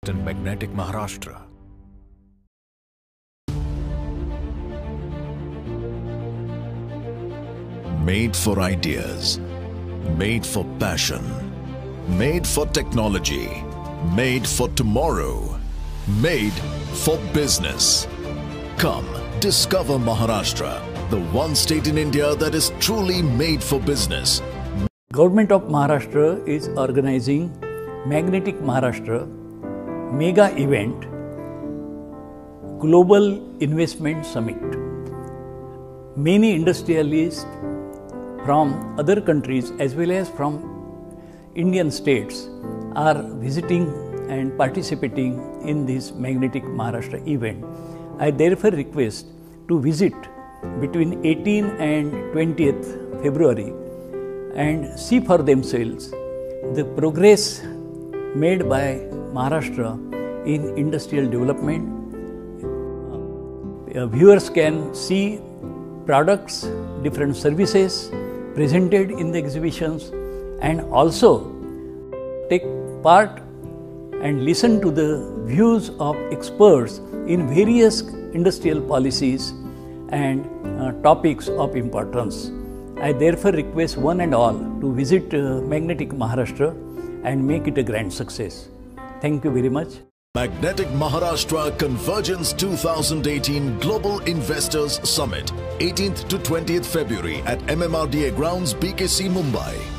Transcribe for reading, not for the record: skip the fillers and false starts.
invest in Magnetic Maharashtra. Made for ideas, made for passion, made for technology, made for tomorrow, made for business. Come, discover Maharashtra, the one state in India that is truly made for business. Government of Maharashtra is organizing Magnetic Maharashtra mega event, Global Investment Summit. Many industrialists from other countries as well as from Indian states are visiting and participating in this Magnetic Maharashtra event. I therefore request to visit between 18 and 20th February and see for themselves the progress made by Maharashtra in industrial development. Viewers can see products, different services presented in the exhibitions, and also take part and listen to the views of experts in various industrial policies and topics of importance. I therefore request one and all to visit Magnetic Maharashtra and make it a grand success. Thank you very much. Magnetic Maharashtra Convergence 2018 Global Investors Summit, 18th to 20th February at MMRDA Grounds, BKC, Mumbai.